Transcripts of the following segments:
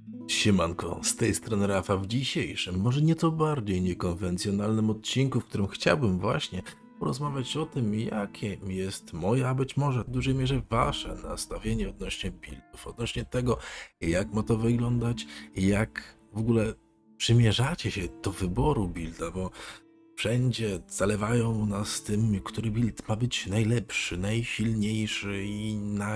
Siemanko, z tej strony Rafa w dzisiejszym, może nieco bardziej niekonwencjonalnym odcinku, w którym chciałbym właśnie porozmawiać o tym, jakie jest moje, a być może w dużej mierze wasze nastawienie odnośnie buildów, odnośnie tego, jak ma to wyglądać, jak w ogóle przymierzacie się do wyboru builda, bo wszędzie zalewają nas tym, który build ma być najlepszy, najsilniejszy i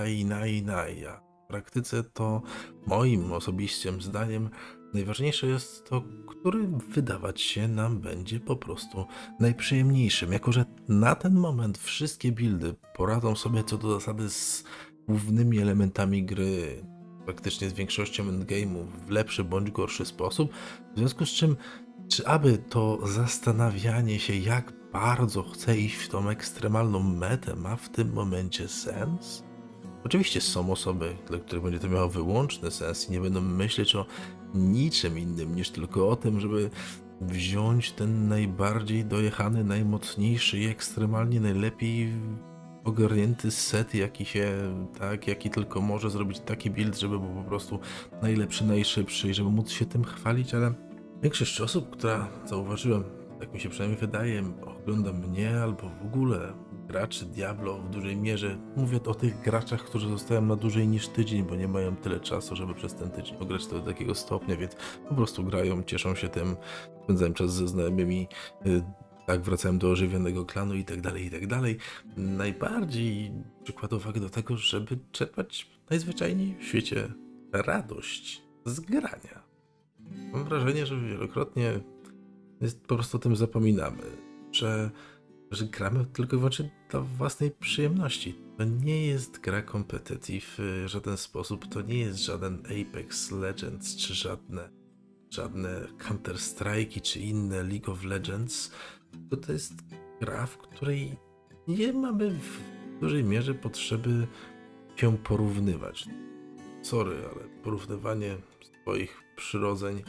a w praktyce to moim osobistym zdaniem najważniejsze jest to, który wydawać się nam będzie po prostu najprzyjemniejszym. Jako że na ten moment wszystkie buildy poradzą sobie co do zasady z głównymi elementami gry, praktycznie z większością endgame'u w lepszy bądź gorszy sposób, w związku z czym czy aby to zastanawianie się, jak bardzo chcę iść w tą ekstremalną metę, ma w tym momencie sens? Oczywiście są osoby, dla których będzie to miało wyłączny sens i nie będą myśleć o niczym innym niż tylko o tym, żeby wziąć ten najbardziej dojechany, najmocniejszy i ekstremalnie najlepiej ogarnięty set, jaki tylko może zrobić taki build, żeby był po prostu najlepszy, najszybszy i żeby móc się tym chwalić, ale większość osób, która zauważyłem, tak mi się przynajmniej wydaje, ogląda mnie albo w ogóle graczy Diablo w dużej mierze. Mówię o tych graczach, którzy zostają na dłużej niż tydzień, bo nie mają tyle czasu, żeby przez ten tydzień ograć to do takiego stopnia, więc po prostu grają, cieszą się tym, spędzają czas ze znajomymi, tak wracają do ożywionego klanu i tak dalej, i tak dalej. Najbardziej przykład uwagi do tego, żeby czerpać najzwyczajniej w świecie radość z grania. Mam wrażenie, że wielokrotnie po prostu o tym zapominamy, że gramy tylko i wyłącznie dla własnej przyjemności. To nie jest gra competitive w żaden sposób, to nie jest żaden Apex Legends, czy żadne Counter-Strike'i, czy inne League of Legends. To jest gra, w której nie mamy w dużej mierze potrzeby się porównywać. Sorry, ale porównywanie swoich przyrodzeń.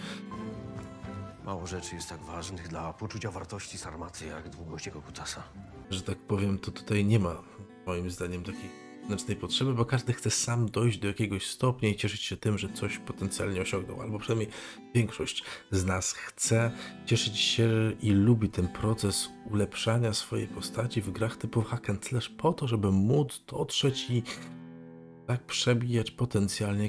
Mało rzeczy jest tak ważnych dla poczucia wartości sarmaty, jak długość jego kutasa. Że tak powiem, to tutaj nie ma moim zdaniem takiej znacznej potrzeby, bo każdy chce sam dojść do jakiegoś stopnia i cieszyć się tym, że coś potencjalnie osiągnął, albo przynajmniej większość z nas chce cieszyć się i lubi ten proces ulepszania swojej postaci w grach typu hack and slash po to, żeby móc dotrzeć i tak przebijać potencjalnie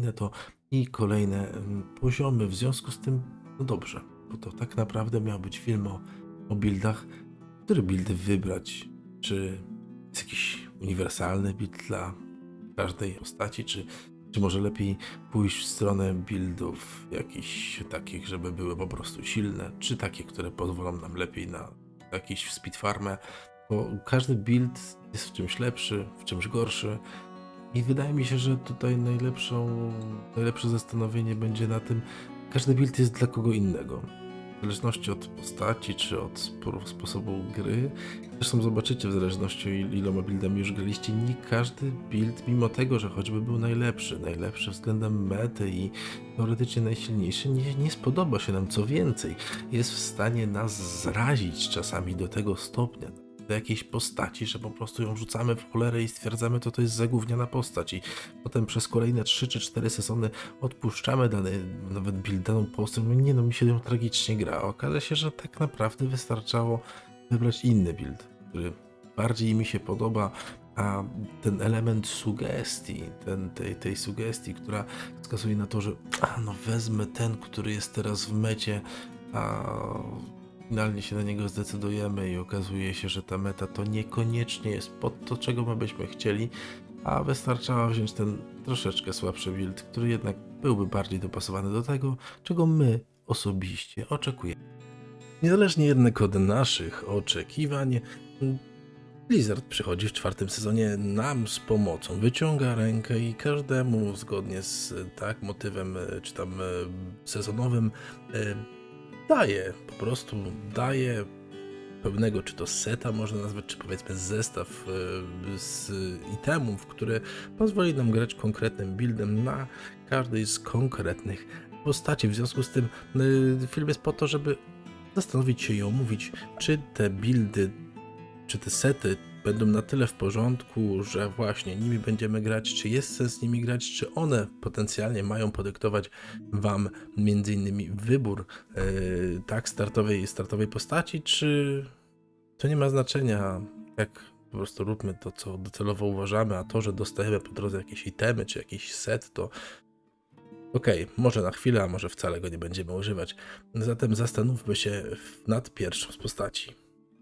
kolejne poziomy. W związku z tym, no dobrze, bo to tak naprawdę miał być film o buildach, który buildy wybrać, czy jest jakiś uniwersalny build dla każdej postaci, czy może lepiej pójść w stronę buildów jakichś takich, żeby były po prostu silne, czy takie, które pozwolą nam lepiej na jakiś speedfarmę, bo każdy build jest w czymś lepszy, w czymś gorszy i wydaje mi się, że tutaj najlepsze zastanowienie będzie na tym, każdy build jest dla kogo innego. W zależności od postaci, czy od sposobu gry. Zresztą zobaczycie, w zależności iloma buildami już graliście, nie każdy build, mimo tego, że choćby był najlepszy względem mety i teoretycznie najsilniejszy, nie spodoba się nam. Co więcej, jest w stanie nas zrazić czasami do tego stopnia, do jakiejś postaci, że po prostu ją rzucamy w cholerę i stwierdzamy, to jest zagówniana postać i potem przez kolejne 3 czy 4 sezony odpuszczamy daną postać, mi się ją tragicznie gra. Okaże się, że tak naprawdę wystarczało wybrać inny build, który bardziej mi się podoba, a ten element sugestii, tej sugestii, która wskazuje na to, że wezmę ten, który jest teraz w mecie, a finalnie się na niego zdecydujemy i okazuje się, że ta meta to niekoniecznie jest pod to, czego my byśmy chcieli, a wystarczało wziąć ten troszeczkę słabszy build, który jednak byłby bardziej dopasowany do tego, czego my osobiście oczekujemy. Niezależnie jednak od naszych oczekiwań, Blizzard przychodzi w 4. sezonie nam z pomocą, wyciąga rękę i każdemu zgodnie z motywem czy tam sezonowym daje pewnego, czy to seta można nazwać, czy powiedzmy zestaw z itemów, które pozwoli nam grać konkretnym buildem na każdej z konkretnych postaci. W związku z tym film jest po to, żeby zastanowić się i omówić, czy te buildy, czy te sety będą na tyle w porządku, że właśnie nimi będziemy grać, czy jest sens nimi grać, czy one potencjalnie mają podyktować wam między innymi wybór tak startowej postaci, czy to nie ma znaczenia, jak po prostu róbmy to, co docelowo uważamy, a to, że dostajemy po drodze jakieś itemy, czy jakiś set, to okej, może na chwilę, a może wcale go nie będziemy używać. Zatem zastanówmy się nad pierwszą z postaci.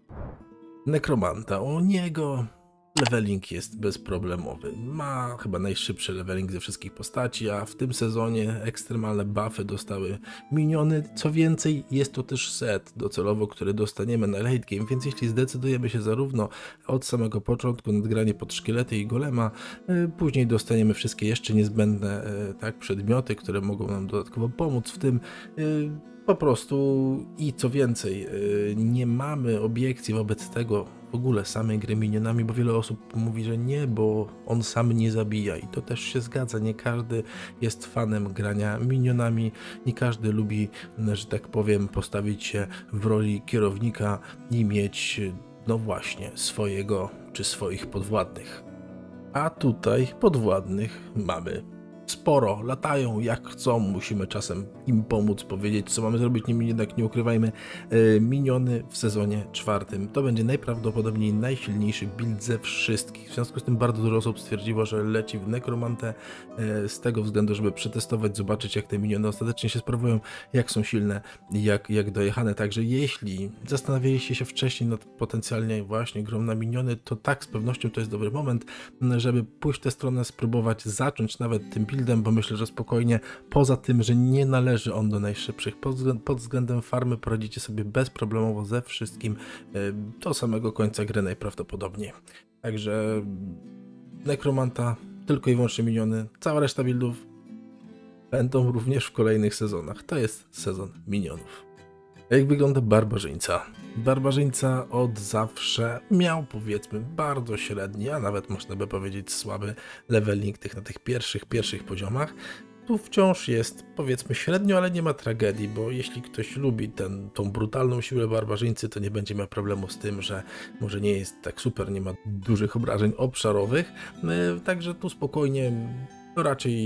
Nekromanta. U niego leveling jest bezproblemowy. Ma chyba najszybszy leveling ze wszystkich postaci, a w tym sezonie ekstremalne buffy dostały miniony. Co więcej, jest to też set docelowo, który dostaniemy na late game, więc jeśli zdecydujemy się zarówno od samego początku nad granie pod szkielety i golema, później dostaniemy wszystkie jeszcze niezbędne tak, przedmioty, które mogą nam dodatkowo pomóc w tym. Po prostu i co więcej, nie mamy obiekcji wobec tego w ogóle samej gry minionami, bo wiele osób mówi, że nie, bo on sam nie zabija i to też się zgadza. Nie każdy jest fanem grania minionami, nie każdy lubi, że tak powiem, postawić się w roli kierownika i mieć, no właśnie, swojego czy swoich podwładnych. A tutaj podwładnych mamy sporo, latają jak chcą, musimy czasem im pomóc, powiedzieć co mamy zrobić, nimi jednak nie ukrywajmy, miniony w sezonie 4. To będzie najprawdopodobniej najsilniejszy build ze wszystkich, w związku z tym bardzo dużo osób stwierdziło, że leci w Nekromantę z tego względu, żeby przetestować, zobaczyć jak te miniony ostatecznie się sprawują, jak są silne, jak dojechane, także jeśli zastanawialiście się wcześniej nad potencjalnie właśnie grą na miniony, to tak, z pewnością to jest dobry moment, żeby pójść w tę stronę, spróbować zacząć nawet tym buildem, bo myślę, że spokojnie, poza tym, że nie należy on do najszybszych, pod względem farmy poradzicie sobie bezproblemowo ze wszystkim do samego końca gry najprawdopodobniej. Także Nekromanta, tylko i wyłącznie miniony, cała reszta buildów będą również w kolejnych sezonach. To jest sezon minionów. Jak wygląda barbarzyńca? Barbarzyńca od zawsze miał, powiedzmy, bardzo średni, a nawet można by powiedzieć słaby leveling na tych pierwszych poziomach. Tu wciąż jest, powiedzmy, średnio, ale nie ma tragedii, bo jeśli ktoś lubi tą brutalną siłę barbarzyńcy, to nie będzie miał problemu z tym, że może nie jest tak super, nie ma dużych obrażeń obszarowych, także tu spokojnie, no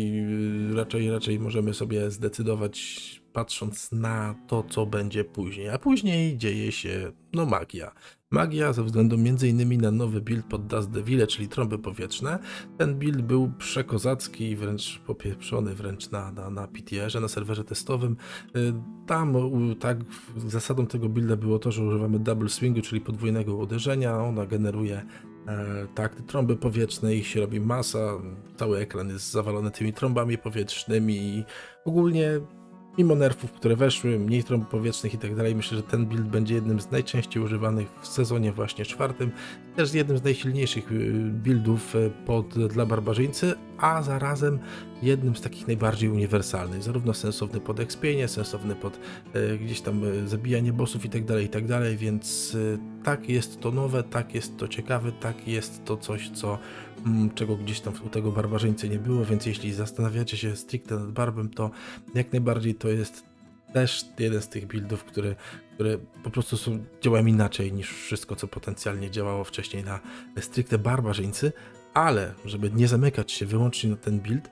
raczej możemy sobie zdecydować, patrząc na to, co będzie później. A później dzieje się, no, magia. Magia ze względu m.in. na nowy build pod Dust Devile, czyli trąby powietrzne. Ten build był przekozacki, wręcz popieprzony wręcz na PTR-ze, na serwerze testowym. Tam tak zasadą tego builda było to, że używamy double swingu, czyli podwójnego uderzenia. Ona generuje tak, te trąby powietrzne, ich się robi masa. Cały ekran jest zawalony tymi trąbami powietrznymi i ogólnie mimo nerfów, które weszły, mniej trąb powietrznych i tak dalej, myślę, że ten build będzie jednym z najczęściej używanych w sezonie właśnie 4. Też jednym z najsilniejszych buildów dla barbarzyńcy, a zarazem jednym z takich najbardziej uniwersalnych. Zarówno sensowny pod expienie, sensowny pod gdzieś tam zabijanie bossów i tak dalej, więc tak jest to nowe, tak jest to ciekawe, tak jest to coś, czego gdzieś tam u tego barbarzyńcy nie było, więc jeśli zastanawiacie się stricte nad barbem, to jak najbardziej to jest też jeden z tych buildów, które po prostu działają inaczej niż wszystko, co potencjalnie działało wcześniej na stricte barbarzyńcy, ale żeby nie zamykać się wyłącznie na ten build,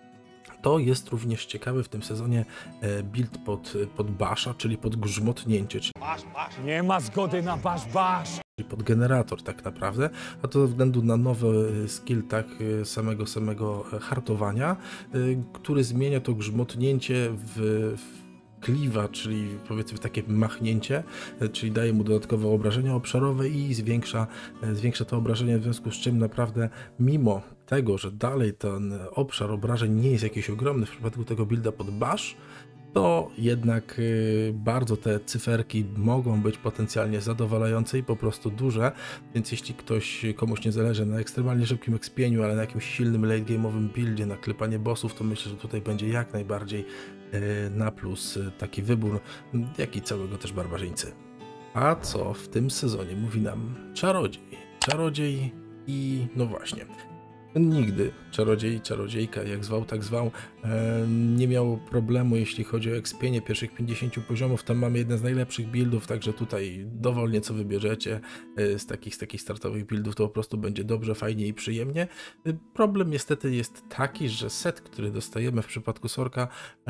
to jest również ciekawy w tym sezonie build pod basha, czyli pod grzmotnięcie. Nie ma zgody na basz. Czyli pod generator tak naprawdę, a to ze względu na nowy skill tak samego hartowania, który zmienia to grzmotnięcie w kliwa, czyli powiedzmy w takie machnięcie, czyli daje mu dodatkowe obrażenia obszarowe i zwiększa to obrażenie, w związku z czym naprawdę mimo tego, że dalej ten obszar obrażeń nie jest jakiś ogromny w przypadku tego builda pod bash, to jednak bardzo te cyferki mogą być potencjalnie zadowalające i po prostu duże, więc jeśli komuś nie zależy na ekstremalnie szybkim expieniu, ale na jakimś silnym late game'owym buildzie, na klepanie bossów, to myślę, że tutaj będzie jak najbardziej na plus taki wybór, jak i całego też barbarzyńcy. A co w tym sezonie mówi nam czarodziej? Czarodziej i no właśnie. Nigdy czarodziej, czarodziejka, jak zwał, tak zwał, nie miał problemu, jeśli chodzi o expienie pierwszych 50 poziomów. Tam mamy jeden z najlepszych buildów, także tutaj dowolnie co wybierzecie z takich startowych buildów, to po prostu będzie dobrze, fajnie i przyjemnie. Problem niestety jest taki, że set, który dostajemy w przypadku Sorka,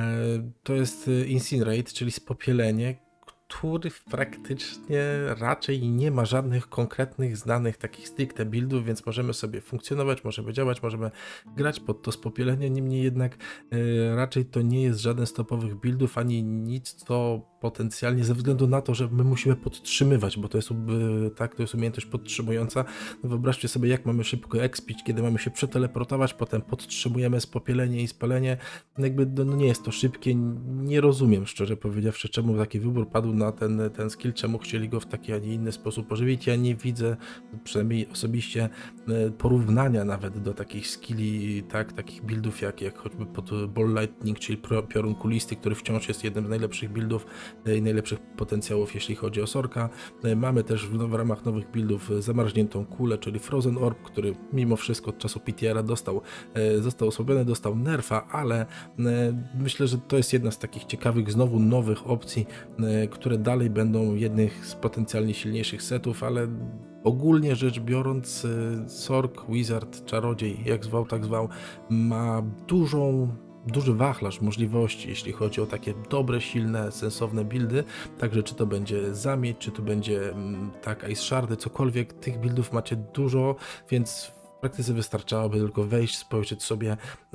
to jest Incinerate, czyli spopielenie, który praktycznie raczej nie ma żadnych konkretnych, znanych takich stricte buildów, więc możemy sobie funkcjonować, możemy działać, możemy grać pod to spopielenie, niemniej jednak raczej to nie jest żaden z topowych buildów, ani nic, co potencjalnie, ze względu na to, że my musimy podtrzymywać, bo to jest, to jest umiejętność podtrzymująca. No wyobraźcie sobie, jak mamy szybko expić, kiedy mamy się przeteleportować, potem podtrzymujemy spopielenie i spalenie. Jakby no nie jest to szybkie, nie rozumiem, szczerze powiedziawszy, czemu taki wybór padł na ten skill, czemu chcieli go w taki, a nie inny sposób ożywić. Ja nie widzę, przynajmniej osobiście, porównania nawet do takich skilli, takich buildów jak choćby pod Ball Lightning, czyli piorun kulisty, który wciąż jest jednym z najlepszych buildów i najlepszych potencjałów, jeśli chodzi o Sorka. Mamy też w ramach nowych buildów zamarzniętą kulę, czyli Frozen Orb, który mimo wszystko od czasu PTR-a został osłabiony, dostał nerfa, ale myślę, że to jest jedna z takich ciekawych, znowu nowych opcji, które dalej będą jednych z potencjalnie silniejszych setów, ale ogólnie rzecz biorąc, Sork, Wizard, Czarodziej, jak zwał, tak zwał, ma duży wachlarz możliwości, jeśli chodzi o takie dobre, silne, sensowne buildy. Także czy to będzie Zamieć, czy to będzie Ice Shardy, cokolwiek, tych buildów macie dużo, więc w praktyce wystarczałoby tylko wejść, spojrzeć sobie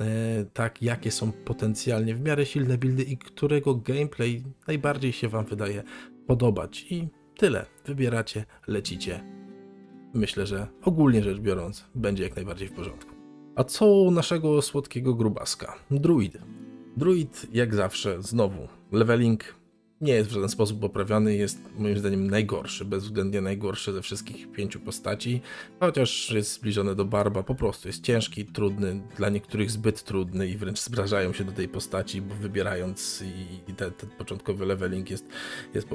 jakie są potencjalnie w miarę silne buildy i którego gameplay najbardziej się wam wydaje podobać. I tyle. Wybieracie, lecicie. Myślę, że ogólnie rzecz biorąc będzie jak najbardziej w porządku. A co u naszego słodkiego grubaska? Druid. Druid, jak zawsze, znowu, leveling nie jest w żaden sposób poprawiony, jest moim zdaniem najgorszy, bezwzględnie najgorszy ze wszystkich 5 postaci, chociaż jest zbliżony do Barba, po prostu jest ciężki, trudny, dla niektórych zbyt trudny i wręcz zgrażają się do tej postaci, bo wybierając i ten początkowy leveling jest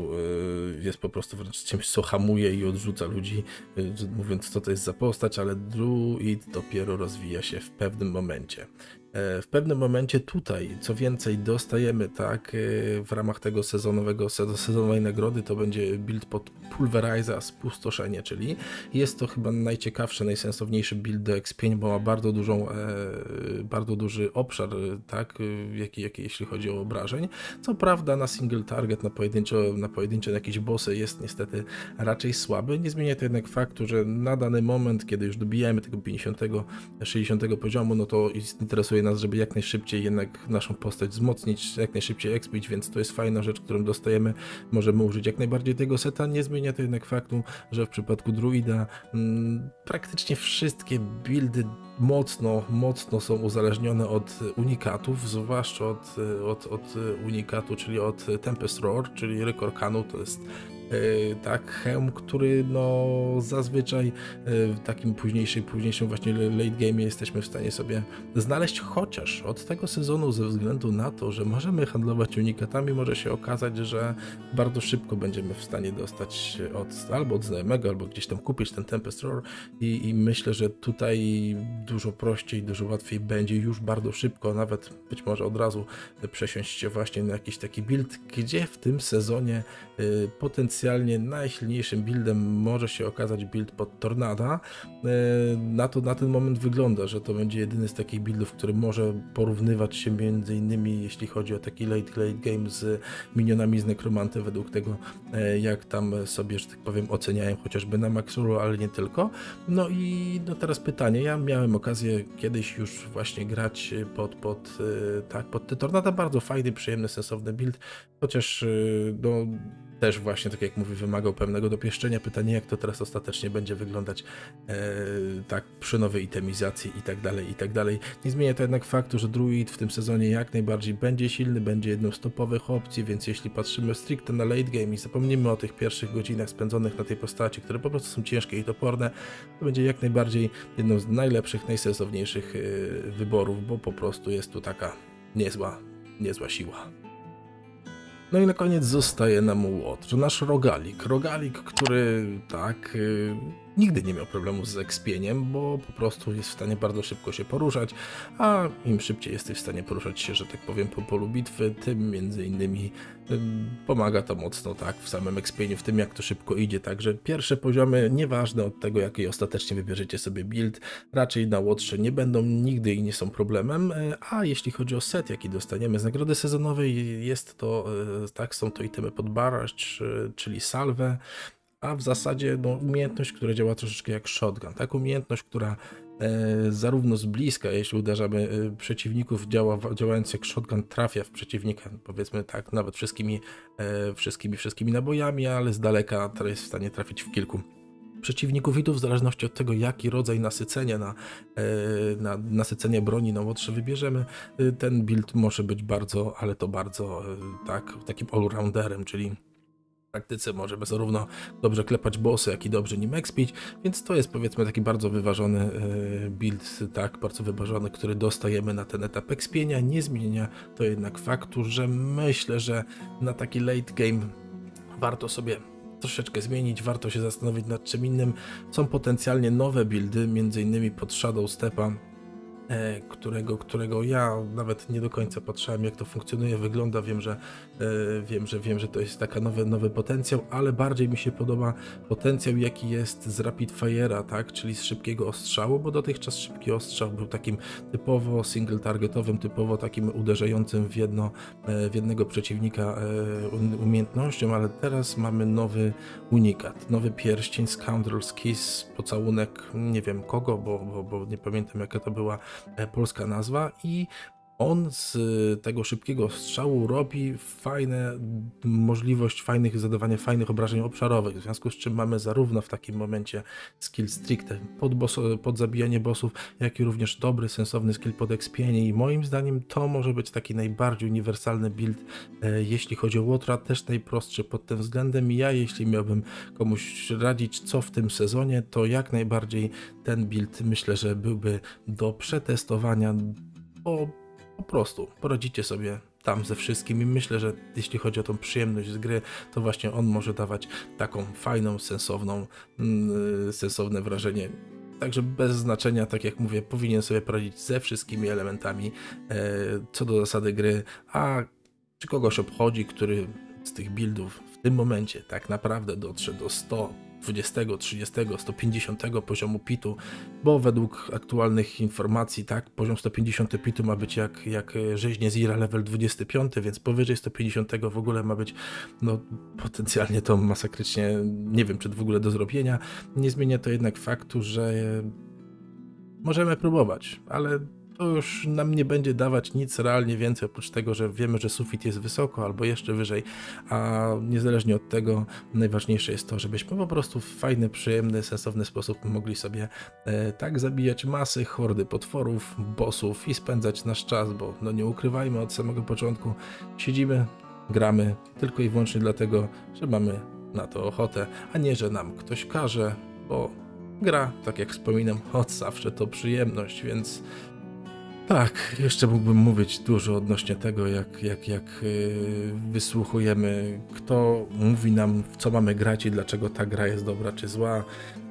po prostu wręcz czymś, co hamuje i odrzuca ludzi, mówiąc, co to jest za postać, ale Druid dopiero rozwija się w pewnym momencie. W pewnym momencie tutaj, co więcej, dostajemy w ramach tego sezonowej nagrody, to będzie build pod Pulveriza, Spustoszenie, czyli jest to chyba najciekawszy, najsensowniejszy build do expień, bo ma bardzo duży obszar, jeśli chodzi o obrażeń. Co prawda na single target, na pojedyncze jakieś bossy jest niestety raczej słaby. Nie zmienia to jednak faktu, że na dany moment, kiedy już dobijamy tego 50-60 poziomu, no to interesuje nas, żeby jak najszybciej jednak naszą postać wzmocnić, jak najszybciej expić, więc to jest fajna rzecz, którą dostajemy. Możemy użyć jak najbardziej tego seta. Nie zmienia to jednak faktu, że w przypadku Druida praktycznie wszystkie buildy mocno są uzależnione od unikatów, zwłaszcza od unikatu, czyli od Tempest Roar, czyli Rykorkanu. To jest hełm, który zazwyczaj w takim późniejszym właśnie late game jesteśmy w stanie sobie znaleźć, chociaż od tego sezonu, ze względu na to, że możemy handlować unikatami, może się okazać, że bardzo szybko będziemy w stanie dostać albo od znajomego, albo gdzieś tam kupić ten Tempest Roar i myślę, że tutaj dużo prościej, dużo łatwiej będzie już bardzo szybko, nawet być może od razu przesiąść się właśnie na jakiś taki build, gdzie w tym sezonie potencjalnie najsilniejszym buildem może się okazać build pod Tornada. Na ten moment wygląda, że to będzie jedyny z takich buildów, który może porównywać się między innymi, jeśli chodzi o taki late game z minionami z Nekromanty, według tego jak tam sobie, że tak powiem, oceniają chociażby na Maxuru, ale nie tylko. No i teraz pytanie, ja miałem okazję kiedyś już właśnie grać pod te Tornada, bardzo fajny, przyjemny, sensowny build, chociaż też właśnie, tak jak mówię, wymagał pewnego dopieszczenia. Pytanie, jak to teraz ostatecznie będzie wyglądać przy nowej itemizacji i tak dalej. Nie zmienia to jednak faktu, że Druid w tym sezonie jak najbardziej będzie silny, będzie jedną z topowych opcji, więc jeśli patrzymy stricte na late game i zapomnimy o tych pierwszych godzinach spędzonych na tej postaci, które po prostu są ciężkie i toporne, to będzie jak najbardziej jedną z najlepszych, najsensowniejszych wyborów, bo po prostu jest tu taka niezła siła. No i na koniec zostaje nam Łotr, nasz rogalik, który nigdy nie miał problemu z expieniem, bo po prostu jest w stanie bardzo szybko się poruszać, a im szybciej jesteś w stanie poruszać się, że tak powiem, po polu bitwy, tym między innymi pomaga to mocno, tak, w samym expieniu, w tym jak to szybko idzie, także pierwsze poziomy, nieważne od tego, jaki ostatecznie wybierzecie sobie build, raczej na łotrze nie będą nigdy i nie są problemem, a jeśli chodzi o set, jaki dostaniemy z nagrody sezonowej, jest to, tak, są to itemy pod barrage, czyli salwę, a w zasadzie no, umiejętność, która działa troszeczkę jak shotgun, tak, umiejętność, która zarówno z bliska, jeśli uderzamy przeciwników, działając jak shotgun, trafia w przeciwnika, powiedzmy tak, nawet wszystkimi nabojami, ale z daleka jest w stanie trafić w kilku przeciwników i tu w zależności od tego, jaki rodzaj nasycenia na nasycenie broni na łotrze wybierzemy, ten build może być bardzo, ale to bardzo tak, takim all-rounderem, czyli w praktyce możemy zarówno dobrze klepać bossy, jak i dobrze nim expić, więc to jest powiedzmy taki bardzo wyważony build, tak, bardzo wyważony, który dostajemy na ten etap expienia. Nie zmienia to jednak faktu, że myślę, że na taki late game warto sobie troszeczkę zmienić, warto się zastanowić nad czym innym. Są potencjalnie nowe buildy, między innymi pod Shadow Stepa, którego ja nawet nie do końca patrzyłem, jak to funkcjonuje, wygląda, wiem, że to jest taka nowy potencjał, ale bardziej mi się podoba potencjał, jaki jest z Rapid Fire'a, tak, czyli z szybkiego ostrzału, bo dotychczas szybki ostrzał był takim typowo single targetowym, typowo takim uderzającym w jednego przeciwnika umiejętnością, ale teraz mamy nowy unikat, nowy pierścień Scoundrel's Kiss, pocałunek nie wiem kogo, bo nie pamiętam jaka to była polska nazwa, i on z tego szybkiego strzału robi możliwość zadawania fajnych obrażeń obszarowych, w związku z czym mamy zarówno w takim momencie skill stricte pod zabijanie bossów, jak i również dobry, sensowny skill pod expienie i moim zdaniem to może być taki najbardziej uniwersalny build, jeśli chodzi o łotra, też najprostszy pod tym względem. Ja jeśli miałbym komuś radzić co w tym sezonie, to jak najbardziej ten build myślę, że byłby do przetestowania, bo po prostu poradzicie sobie tam ze wszystkim i myślę, że jeśli chodzi o tą przyjemność z gry, to właśnie on może dawać taką fajną, sensowne wrażenie. Także bez znaczenia, tak jak mówię, powinien sobie poradzić ze wszystkimi elementami co do zasady gry, a czy kogoś obchodzi, który z tych buildów w tym momencie tak naprawdę dotrze do 120, 30, 150 poziomu pitu, bo według aktualnych informacji, tak, poziom 150 pitu ma być jak rzeźnie Zira level 25, więc powyżej 150 w ogóle ma być, no potencjalnie to masakrycznie, nie wiem czy w ogóle do zrobienia. Nie zmienia to jednak faktu, że możemy próbować, ale to już nam nie będzie dawać nic realnie więcej, oprócz tego, że wiemy, że sufit jest wysoko albo jeszcze wyżej, a niezależnie od tego najważniejsze jest to, żebyśmy po prostu w fajny, przyjemny, sensowny sposób mogli sobie tak zabijać masy, hordy potworów, bossów i spędzać nasz czas, bo no nie ukrywajmy, od samego początku siedzimy, gramy tylko i wyłącznie dlatego, że mamy na to ochotę, a nie, że nam ktoś każe, bo gra, tak jak wspominam, od zawsze to przyjemność, więc tak, jeszcze mógłbym mówić dużo odnośnie tego, jak wysłuchujemy, kto mówi nam, w co mamy grać i dlaczego ta gra jest dobra czy zła.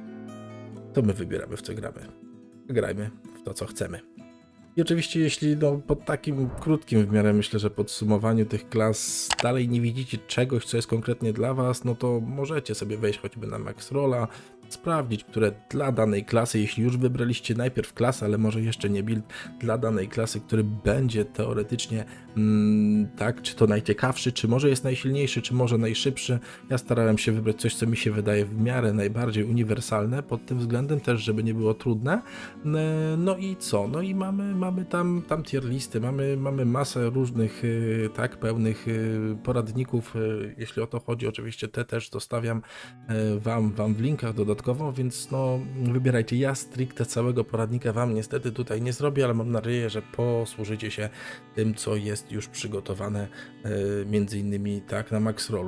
To my wybieramy, w co gramy. Grajmy w to, co chcemy. I oczywiście, jeśli po takim krótkim w miarę, myślę, że podsumowaniu tych klas dalej nie widzicie czegoś, co jest konkretnie dla was, no to możecie sobie wejść choćby na Maxrolla, sprawdzić, które dla danej klasy, jeśli już wybraliście najpierw klasę, ale może jeszcze nie build, dla danej klasy, który będzie teoretycznie tak, czy to najciekawszy, czy może jest najsilniejszy, czy może najszybszy. Ja starałem się wybrać coś, co mi się wydaje w miarę najbardziej uniwersalne pod tym względem też, żeby nie było trudne. No i co? No i mamy tam tier listy, mamy masę różnych tak, pełnych poradników, jeśli o to chodzi. Oczywiście te też zostawiam wam w linkach dodatkowo, więc no wybierajcie. Ja stricte całego poradnika wam niestety tutaj nie zrobię, ale mam nadzieję, że posłużycie się tym, co jest już przygotowane między innymi tak na Maxrollu.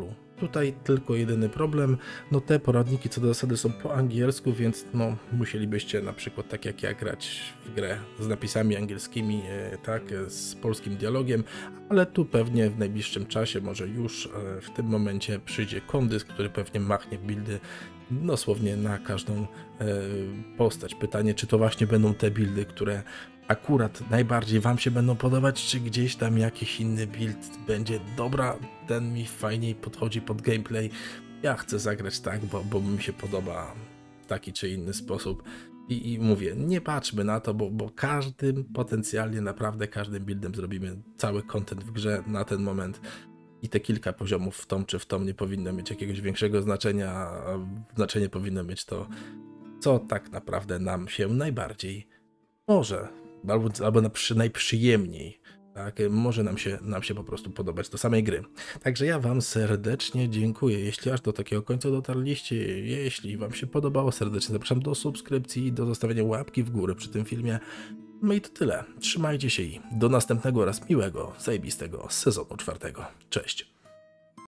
Tutaj tylko jedyny problem, no te poradniki co do zasady są po angielsku, więc no musielibyście na przykład tak jak ja grać w grę z napisami angielskimi, tak, z polskim dialogiem, ale tu pewnie w najbliższym czasie, może już w tym momencie przyjdzie Kondys, który pewnie machnie buildy dosłownie na każdą postać. Pytanie, czy to właśnie będą te buildy, które akurat najbardziej wam się będą podobać, czy gdzieś tam jakiś inny build będzie dobra, ten mi fajniej podchodzi pod gameplay. Ja chcę zagrać tak, bo mi się podoba w taki czy inny sposób. I mówię, nie patrzmy na to, bo każdym potencjalnie, naprawdę każdym buildem zrobimy cały content w grze na ten moment. I te kilka poziomów w tom czy w tom nie powinno mieć jakiegoś większego znaczenia, a znaczenie powinno mieć to, co tak naprawdę nam się najbardziej może, albo najprzyjemniej, tak, może nam się po prostu podobać do samej gry. Także ja wam serdecznie dziękuję, jeśli aż do takiego końca dotarliście, jeśli wam się podobało, serdecznie zapraszam do subskrypcji, do zostawienia łapki w górę przy tym filmie. No i to tyle. Trzymajcie się i do następnego oraz miłego, zajebistego sezonu 4. Cześć.